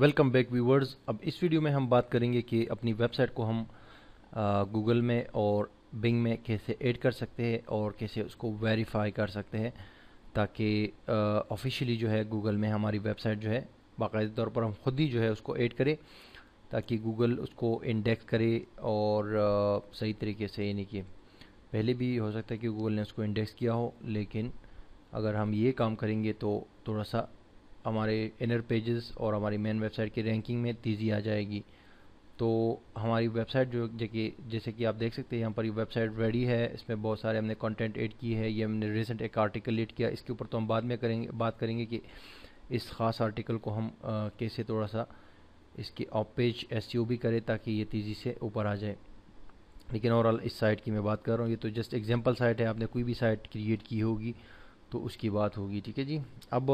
Welcome back viewers. अब इस video में हम बात करेंगे कि अपनी वेबसाइट को हम गूगल में और बिंग में कैसे ऐड कर सकते हैं और कैसे उसको वेरीफाई कर सकते हैं ताकि ऑफिशियली जो है गूगल में हमारी वेबसाइट जो है बाकायदा तौर पर हम खुद ही जो है उसको ऐड करें ताकि गूगल उसको इंडेक्स करे और सही तरीके से, यानी कि पहले भी हो सकता है कि गूगल ने उसको इंडेक्स किया हो, लेकिन अगर हम ये काम करेंगे तो थोड़ा सा हमारे इनर पेजेस और हमारी मेन वेबसाइट की रैंकिंग में तेज़ी आ जाएगी। तो हमारी वेबसाइट जो जैसे कि आप देख सकते हैं यहाँ पर ये वेबसाइट रेडी है, इसमें बहुत सारे हमने कंटेंट ऐड की है। ये हमने रिसेंट एक आर्टिकल ऐड किया, इसके ऊपर तो हम बाद में बात करेंगे कि इस ख़ास आर्टिकल को हम कैसे थोड़ा सा इसकी ऑफ पेज एसईओ भी करें ताकि ये तेज़ी से ऊपर आ जाए। लेकिन ओवरऑल इस साइट की मैं बात कर रहा हूँ, ये तो जस्ट एग्जांपल साइट है, आपने कोई भी साइट क्रिएट की होगी तो उसकी बात होगी। ठीक है जी। अब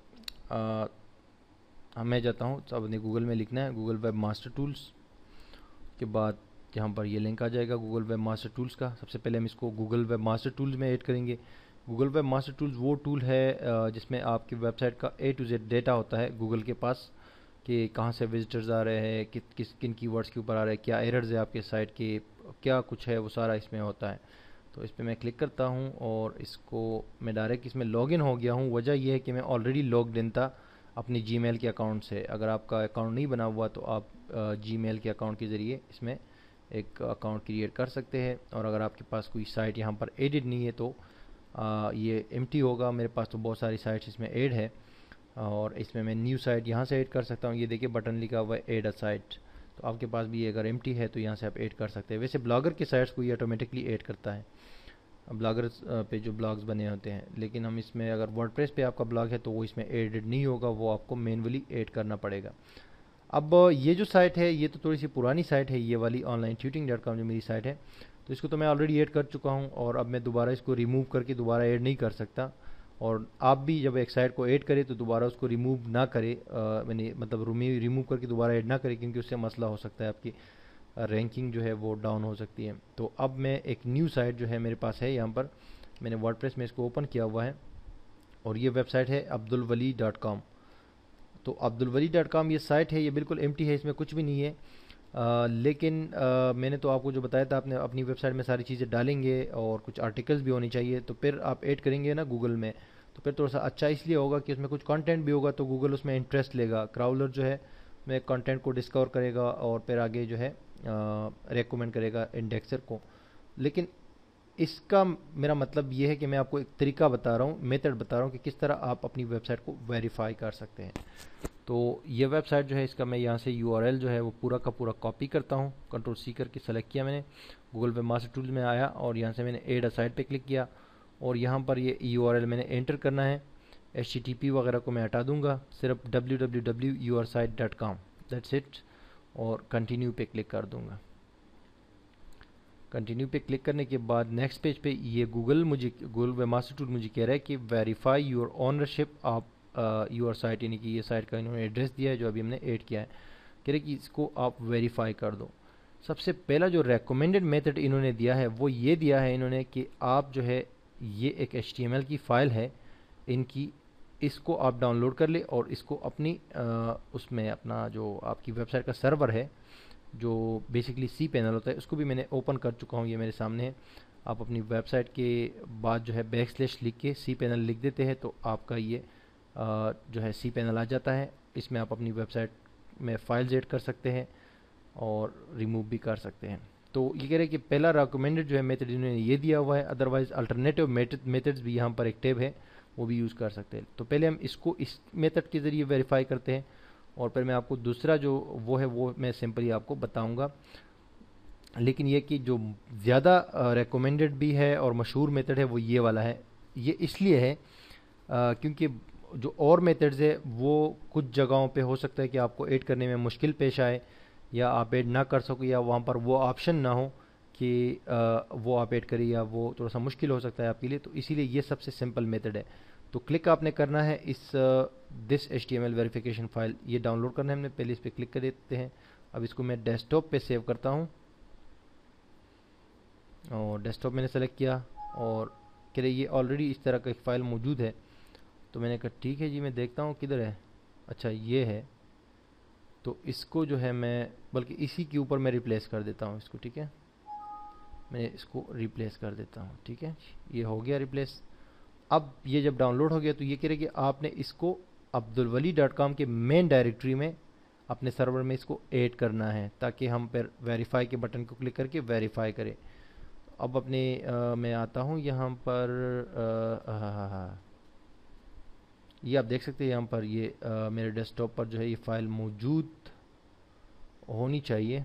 मैं जाता हूँ, तो अपने गूगल में लिखना है गूगल वेब मास्टर टूल्स के बाद यहाँ पर ये लिंक आ जाएगा गूगल वेब मास्टर टूल्स का। सबसे पहले हम इसको गूगल वेब मास्टर टूल्स में ऐड करेंगे। गूगल वेब मास्टर टूल्स वो टूल है जिसमें आपकी वेबसाइट का A to Z डेटा होता है गूगल के पास कि कहाँ से विजिटर्स आ रहे हैं, किन कीवर्ड्स के ऊपर आ रहे हैं, क्या एरर्स है आपके साइट के, क्या कुछ है, वो सारा इसमें होता है। तो इस पर मैं क्लिक करता हूँ और इसको मैं डायरेक्ट इसमें लॉगिन हो गया हूँ। वजह यह है कि मैं ऑलरेडी लॉग्ड इन था अपनी जीमेल के अकाउंट से। अगर आपका अकाउंट नहीं बना हुआ तो आप जीमेल के अकाउंट के ज़रिए इसमें एक अकाउंट क्रिएट कर सकते हैं। और अगर आपके पास कोई साइट यहाँ पर एडिड नहीं है तो ये एम्प्टी होगा। मेरे पास तो बहुत सारी साइट्स इसमें ऐड है और इसमें मैं न्यू साइट यहाँ से ऐड कर सकता हूँ। ये देखिए बटन लिखा हुआ है ऐड अ साइट, तो आपके पास भी अगर एम्प्टी है तो यहाँ से आप ऐड कर सकते हैं। वैसे ब्लॉगर की साइट्स को ये ऑटोमेटिकली ऐड करता है, ब्लॉगर पे जो ब्लॉग्स बने होते हैं। लेकिन हम इसमें अगर वर्डप्रेस पे आपका ब्लॉग है तो वो इसमें एडिड नहीं होगा, वो आपको मैन्युअली ऐड करना पड़ेगा। अब ये जो साइट है ये तो थोड़ी सी पुरानी साइट है, ये वाली onlinetutoring.com जो मेरी साइट है, तो इसको तो मैं ऑलरेडी ऐड कर चुका हूँ और अब मैं दोबारा इसको रिमूव करके दोबारा ऐड नहीं कर सकता। और आप भी जब एक साइट को ऐड करें तो दोबारा उसको रिमूव ना करें, मैंने मतलब रिमूव करके दोबारा ऐड ना करें, क्योंकि उससे मसला हो सकता है, आपकी रैंकिंग जो है वो डाउन हो सकती है। तो अब मैं एक न्यू साइट जो है मेरे पास है, यहाँ पर मैंने वर्डप्रेस में इसको ओपन किया हुआ है और ये वेबसाइट है abdulwali.com। तो abdulwali.com ये साइट है, ये बिल्कुल एम्प्टी है, इसमें कुछ भी नहीं है। लेकिन मैंने तो आपको जो बताया था, आपने अपनी वेबसाइट में सारी चीज़ें डालेंगे और कुछ आर्टिकल्स भी होनी चाहिए, तो फिर आप ऐड करेंगे ना गूगल में, तो फिर थोड़ा सा अच्छा इसलिए होगा कि उसमें कुछ कंटेंट भी होगा, तो गूगल उसमें इंटरेस्ट लेगा। क्राउलर जो है मैं कंटेंट को डिस्कवर करेगा और फिर आगे जो है रेकमेंड करेगा इंडेक्सर को। लेकिन इसका मेरा मतलब ये है कि मैं आपको एक तरीका बता रहा हूँ, मेथड बता रहा हूँ कि किस तरह आप अपनी वेबसाइट को वेरीफाई कर सकते हैं। तो ये वेबसाइट जो है इसका मैं यहाँ से यूआरएल जो है वो पूरा का पूरा कॉपी करता हूँ। कंट्रोल सी करके सेलेक्ट किया मैंने, गूगल वेब मास्टर टूल्स में आया और यहाँ से मैंने ऐड अ साइट पे क्लिक किया और यहाँ पर ये यूआरएल मैंने एंटर करना है। HTTP वगैरह को मैं हटा दूंगा, सिर्फ www.yoursite.com, दैट्स इट, और कंटिन्यू पे क्लिक कर दूंगा। कंटिन्यू पे क्लिक करने के बाद नेक्स्ट पेज पे ये गूगल वेब मास्टर टूल मुझे कह रहा है कि verify your ownership of your site, यानी कि ये साइट का इन्होंने एड्रेस दिया है जो अभी हमने ऐड किया है। कह रहे कि इसको आप वेरीफाई कर दो। सबसे पहला जो रेकमेंडेड मेथड इन्होंने दिया है वो ये दिया है इन्होंने कि आप जो है ये एक HTML की फ़ाइल है इनकी, इसको आप डाउनलोड कर ले और इसको अपनी उसमें अपना जो आपकी वेबसाइट का सर्वर है जो बेसिकली cPanel होता है उसको भी मैंने ओपन कर चुका हूँ, ये मेरे सामने है। आप अपनी वेबसाइट के बाद जो है बैकस्लैश लिख के cPanel लिख देते हैं तो आपका ये जो है cPanel आ जाता है। इसमें आप अपनी वेबसाइट में फाइल्स ऐड कर सकते हैं और रिमूव भी कर सकते हैं। तो ये कह रहे हैं कि पहला रिकमेंडेड जो है मेथड इन्होंने ये दिया हुआ है, अदरवाइज अल्टरनेटिव मेथड्स भी यहाँ पर एक टैब है वो भी यूज़ कर सकते हैं। तो पहले हम इसको इस मेथड के ज़रिए वेरीफाई करते हैं और फिर मैं आपको दूसरा जो वो है वो मैं सिंपली आपको बताऊंगा। लेकिन ये कि जो ज़्यादा रेकमेंडेड भी है और मशहूर मेथड है वो ये वाला है। ये इसलिए है क्योंकि जो और मेथड्स है वो कुछ जगहों पे हो सकता है कि आपको ऐड करने में मुश्किल पेश आए या आप ऐड ना कर सको या वहाँ पर वो ऑप्शन ना हो कि वो आप ऐड करें, या वो थोड़ा सा मुश्किल हो सकता है आपके लिए। तो इसीलिए ये सबसे सिंपल मेथड है। तो क्लिक आपने करना है इस दिस HTML वेरिफिकेशन फाइल, ये डाउनलोड करना है हमने, पहले इस पर क्लिक कर देते हैं। अब इसको मैं डेस्कटॉप पे सेव करता हूँ और डेस्कटॉप मैंने सेलेक्ट किया और कह रहे ये ऑलरेडी इस तरह का एक फ़ाइल मौजूद है। तो मैंने कहा ठीक है जी, मैं देखता हूँ किधर है। अच्छा ये है, तो इसको जो है मैं बल्कि इसी के ऊपर मैं रिप्लेस कर देता हूँ इसको, ठीक है। मैं इसको रिप्लेस कर देता हूँ, ठीक है। ये हो गया रिप्लेस। अब ये जब डाउनलोड हो गया तो ये कह रहे कि आपने इसको abdulwali.com के मेन डायरेक्टरी में अपने सर्वर में इसको ऐड करना है, ताकि हम फिर वेरीफाई के बटन को क्लिक करके वेरीफाई करें। अब अपने मैं आता हूँ यहाँ पर ये आप देख सकते हैं यहाँ पर ये मेरे डेस्कटॉप पर जो है ये फ़ाइल मौजूद होनी चाहिए।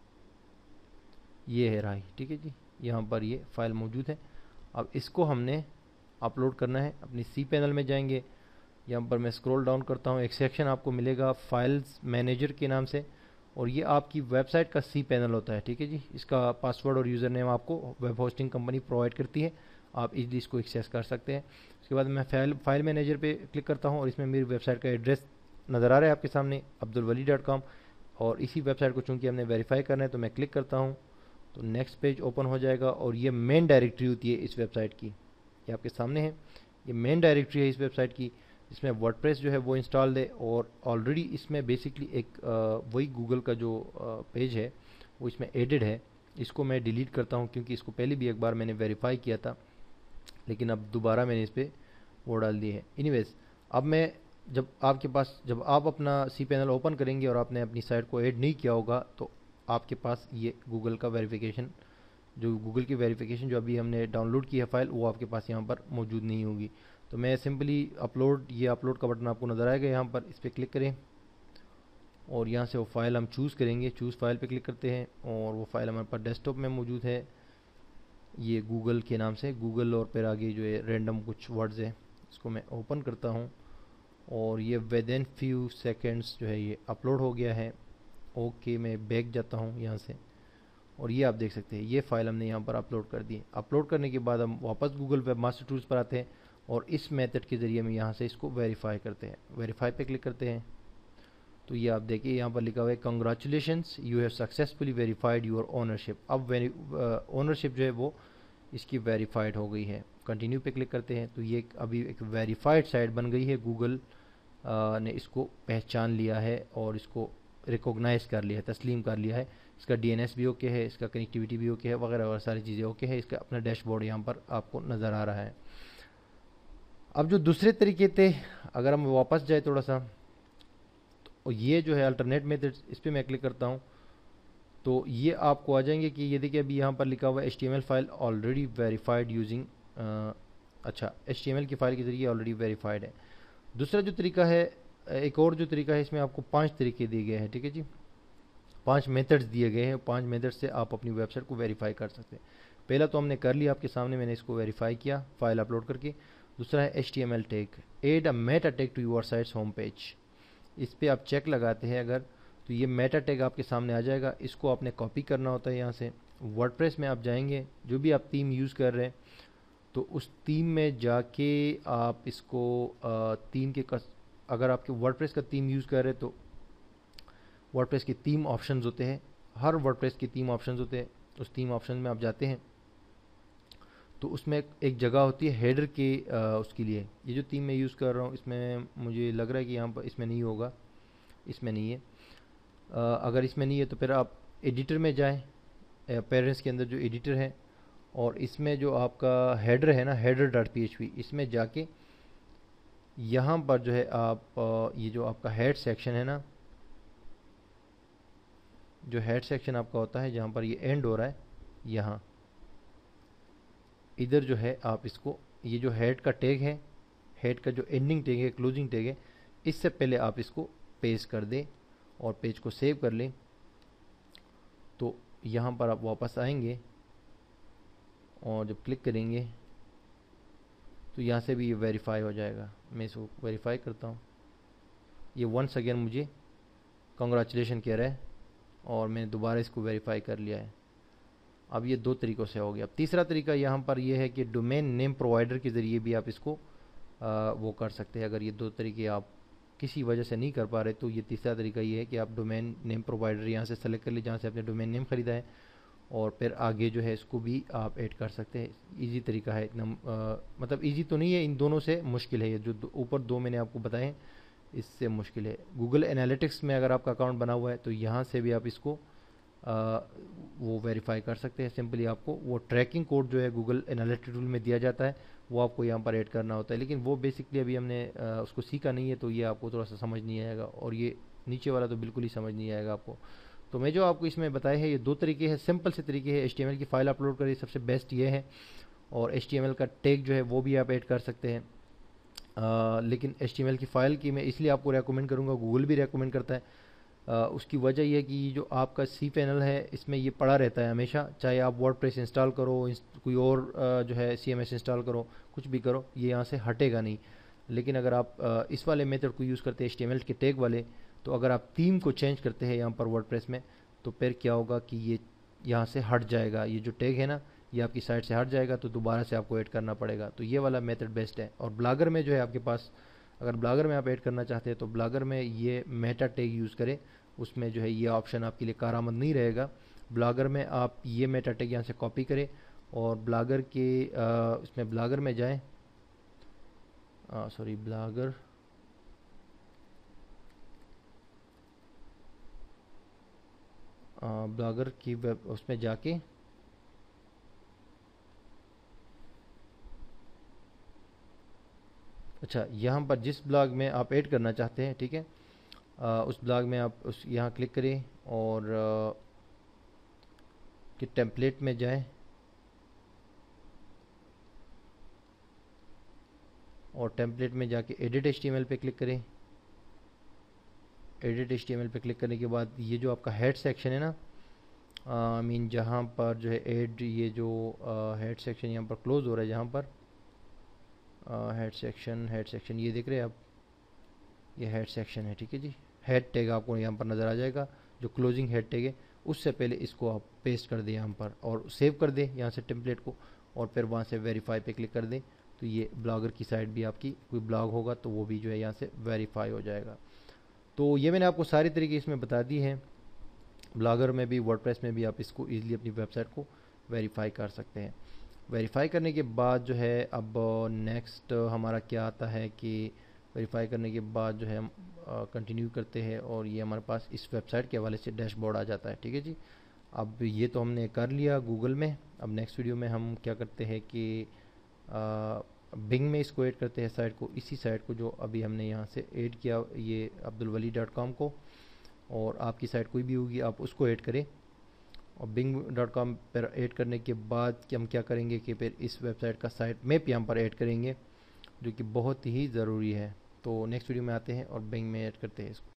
ये है रही, ठीक है जी, यहाँ पर ये फ़ाइल मौजूद है। अब इसको हमने अपलोड करना है। अपनी सी पैनल में जाएंगे, यहाँ पर मैं स्क्रॉल डाउन करता हूँ, एक सेक्शन आपको मिलेगा फाइल्स मैनेजर के नाम से, और ये आपकी वेबसाइट का सी पैनल होता है, ठीक है जी। इसका पासवर्ड और यूज़र नेम आपको वेब होस्टिंग कंपनी प्रोवाइड करती है, आप इजीली इसको एक्सेस कर सकते हैं। उसके बाद मैं फाइल मैनेजर पे क्लिक करता हूँ और इसमें मेरी वेबसाइट का एड्रेस नज़र आ रहा है आपके सामने, abdulwali.com, और इसी वेबसाइट को चूँकि हमने वेरीफाई करना है तो मैं क्लिक करता हूँ तो नेक्स्ट पेज ओपन हो जाएगा, और ये मेन डायरेक्टरी होती है इस वेबसाइट की, ये आपके सामने है। ये मेन डायरेक्टरी है इस वेबसाइट की, इसमें वर्डप्रेस जो है वो इंस्टॉल्ड है, और ऑलरेडी इसमें बेसिकली एक वही गूगल का जो पेज है वो इसमें एडेड है। इसको मैं डिलीट करता हूँ क्योंकि इसको पहले भी एक बार मैंने वेरीफाई किया था, लेकिन अब दोबारा मैंने इस पर वो डाल दी है। एनीवेज, अब मैं जब आप अपना सी पैनल ओपन करेंगे और आपने अपनी साइट को ऐड नहीं किया होगा तो आपके पास ये गूगल का वेरिफिकेशन, जो गूगल की वेरिफिकेशन जो अभी हमने डाउनलोड की है फाइल, वो आपके पास यहाँ पर मौजूद नहीं होगी। तो मैं सिंपली अपलोड का बटन आपको नज़र आएगा, यहाँ पर इस पर क्लिक करें और यहाँ से वो फाइल हम चूज़ करेंगे। चूज़ फाइल पे क्लिक करते हैं और वो फाइल हमारे पास डेस्कटॉप में मौजूद है, ये गूगल के नाम से, गूगल और फिर आगे जो है रैंडम कुछ वर्ड्स है। इसको मैं ओपन करता हूँ और ये विद इन फ्यू सेकेंड्स जो है ये अपलोड हो गया है। ओके, मैं बैक जाता हूँ यहाँ से, और ये आप देख सकते हैं ये फाइल हमने यहाँ पर अपलोड कर दी। अपलोड करने के बाद हम वापस गूगल वेब मास्टर टूल्स पर आते हैं और इस मेथड के ज़रिए हम यहाँ से इसको वेरीफाई करते हैं। वेरीफाई पे क्लिक करते हैं तो ये आप देखिए यहाँ पर लिखा हुआ है congratulations you have successfully verified your ownership. अब ओनरशिप जो है वो इसकी वेरीफाइड हो गई है। कंटिन्यू पे क्लिक करते हैं तो ये अभी एक वेरीफाइड साइट बन गई है। गूगल ने इसको पहचान लिया है और इसको रिकॉग्नाइज कर लिया है, तस्लीम कर लिया है। इसका डीएनएस भी ओके है, इसका कनेक्टिविटी भी ओके है, वगैरह वगैरह सारी चीज़ें ओके है। इसका अपना डैशबोर्ड यहाँ पर आपको नज़र आ रहा है। अब जो दूसरे तरीके थे, अगर हम वापस जाए थोड़ा सा, तो ये जो है अल्टरनेट मेथड, इस पर मैं क्लिक करता हूँ तो ये आपको आ जाएंगे कि ये देखिए अभी यहाँ पर लिखा हुआ है HTML file already verified using, अच्छा HTML की फाइल के जरिए ऑलरेडी वेरीफाइड है। दूसरा जो तरीका है, एक और जो तरीका है, इसमें आपको 5 तरीके दिए गए हैं, ठीक है जी, 5 मेथड्स दिए गए हैं। 5 मेथड से आप अपनी वेबसाइट को वेरीफाई कर सकते हैं। पहला तो हमने कर लिया आपके सामने, मैंने इसको वेरीफाई किया फाइल अपलोड करके। दूसरा है HTML tag, add a meta tag to your site's home page. इस पर आप चेक लगाते हैं अगर, तो ये मेटा टैग आपके सामने आ जाएगा। इसको आपने कॉपी करना होता है यहाँ से। वर्डप्रेस में आप जाएंगे, जो भी आप थीम यूज़ कर रहे हैं तो उस थीम में जाके आप इसको थीम के अगर आपके वर्डप्रेस का थीम यूज़ कर रहे हैं तो वर्डप्रेस के थीम ऑप्शंस होते हैं, हर वर्डप्रेस के थीम ऑप्शंस होते हैं। उस थीम ऑप्शन में आप जाते हैं तो उसमें एक जगह होती है हेडर के उसके लिए। ये जो थीम मैं यूज़ कर रहा हूँ इसमें मुझे लग रहा है कि यहाँ पर इसमें नहीं होगा, इसमें नहीं है। अगर इसमें नहीं है तो फिर आप एडिटर में जाएं, पेरेंट्स के अंदर जो एडिटर है, और इसमें जो आपका हेडर है ना, header.php, इसमें जाके यहाँ पर जो है आप ये जो आपका हेड सेक्शन है ना, जो हेड सेक्शन आपका होता है जहाँ पर ये एंड हो रहा है, यहाँ इधर जो है आप इसको, ये जो हेड का टैग है, हेड का जो एंडिंग टैग है, क्लोजिंग टैग है, इससे पहले आप इसको पेस्ट कर दें और पेज को सेव कर लें। तो यहाँ पर आप वापस आएंगे और जब क्लिक करेंगे तो यहाँ से भी ये वेरीफाई हो जाएगा। मैं इसको वेरीफाई करता हूँ, ये वंस अगेन मुझे कंग्रेचुलेशन कह रहा है और मैंने दोबारा इसको वेरीफाई कर लिया है। अब ये 2 तरीक़ों से हो गया। अब तीसरा तरीका यहाँ पर ये है कि डोमेन नेम प्रोवाइडर के ज़रिए भी आप इसको वो कर सकते हैं। अगर ये 2 तरीके आप किसी वजह से नहीं कर पा रहे तो ये तीसरा तरीका ये है कि आप डोमेन नेम प्रोवाइडर यहाँ से सेलेक्ट कर लीजिए जहाँ से आपने डोमेन नेम ख़रीदा है, और फिर आगे जो है इसको भी आप ऐड कर सकते हैं। इजी तरीका है, इतना मतलब इजी तो नहीं है, इन दोनों से मुश्किल है। ये जो ऊपर 2 मैंने आपको बताए इससे मुश्किल है। गूगल एनालिटिक्स में अगर आपका अकाउंट बना हुआ है तो यहाँ से भी आप इसको वो वेरीफाई कर सकते हैं। सिंपली आपको वो ट्रैकिंग कोड जो है गूगल एनालिटिक्स टूल में दिया जाता है, वो आपको यहाँ पर ऐड करना होता है, लेकिन वो बेसिकली अभी हमने उसको सीखा नहीं है, तो ये आपको थोड़ा सा समझ नहीं आएगा, और ये नीचे वाला तो बिल्कुल ही समझ नहीं आएगा आपको। तो मैं जो आपको इसमें बताए हैं ये दो तरीके हैं, सिंपल से तरीके हैं। HTML की फ़ाइल अपलोड करिए, सबसे बेस्ट ये है, और HTML का टैग जो है वो भी आप ऐड कर सकते हैं। लेकिन HTML की फ़ाइल की मैं इसलिए आपको रेकमेंड करूँगा, गूगल भी रेकमेंड करता है। उसकी वजह यह है कि जो आपका cPanel है इसमें ये पड़ा रहता है हमेशा, चाहे आप वर्डप्रेस इंस्टॉल करो, कोई और जो है CMS इंस्टॉल करो, कुछ भी करो, ये यहाँ से हटेगा नहीं। लेकिन अगर आप इस वाले मेथड को यूज़ करते हैं HTML के टैग वाले, तो अगर आप थीम को चेंज करते हैं यहाँ पर वर्डप्रेस में, तो फिर क्या होगा कि ये यहाँ से हट जाएगा, ये जो टैग है ना ये आपकी साइट से हट जाएगा, तो दोबारा से आपको ऐड करना पड़ेगा। तो ये वाला मेथड बेस्ट है। और ब्लॉगर में जो है आपके पास, अगर ब्लॉगर में आप ऐड करना चाहते हैं तो ब्लॉगर में ये मेटा टैग यूज़ करें, उसमें जो है ये ऑप्शन आपके लिए कारआमद नहीं रहेगा। ब्लॉगर में आप ये मेटा टैग यहाँ से कॉपी करें और ब्लॉगर के इसमें ब्लॉगर में जाएं, सॉरी ब्लॉगर की वेब उसमें जाके अच्छा, यहाँ पर जिस ब्लॉग में आप ऐड करना चाहते हैं, ठीक है, उस ब्लॉग में आप उस यहाँ क्लिक करें और कि टेम्पलेट में जाएं और टेम्पलेट में जाके एडिट HTML पे क्लिक करें। एडिट HTML पे क्लिक करने के बाद ये जो आपका हेड सेक्शन है ना, आई मीन जहाँ पर जो है एड, ये जो हेड सेक्शन यहाँ पर क्लोज हो रहा है, जहाँ पर हेड सेक्शन ये देख रहे हैं आप, ये हेड सेक्शन है, ठीक है जी। हेड टैग आपको यहाँ पर नज़र आ जाएगा, जो क्लोजिंग हेड टैग है, उससे पहले इसको आप पेस्ट कर दें यहाँ पर और सेव कर दें यहाँ से टेम्पलेट को, और फिर वहाँ से वेरीफाई पे क्लिक कर दें, तो ये ब्लॉगर की साइट भी आपकी कोई ब्लॉग होगा तो वो भी जो है यहाँ से वेरीफाई हो जाएगा। तो ये मैंने आपको सारी तरीके इसमें बता दी हैं। ब्लॉगर में भी, वर्डप्रेस में भी आप इसको ईजिली अपनी वेबसाइट को वेरीफाई कर सकते हैं। वेरीफाई करने के बाद जो है अब नेक्स्ट हमारा क्या आता है कि वेरीफाई करने के बाद जो है हम कंटिन्यू करते हैं और ये हमारे पास इस वेबसाइट के हवाले से डैशबोर्ड आ जाता है, ठीक है जी। अब ये तो हमने कर लिया गूगल में। अब नेक्स्ट वीडियो में हम क्या करते हैं कि बिंग में इसको ऐड करते हैं साइट को, इसी साइट को जो अभी हमने यहाँ से ऐड किया, ये abdulwali.com को, और आपकी साइट कोई भी होगी आप उसको ऐड करें। और bing.com पर ऐड करने के बाद कि हम क्या करेंगे कि फिर इस वेबसाइट का साइट मैप यहाँ पर ऐड करेंगे, जो कि बहुत ही ज़रूरी है। तो नेक्स्ट वीडियो में आते हैं और बिंग में ऐड करते हैं इसको।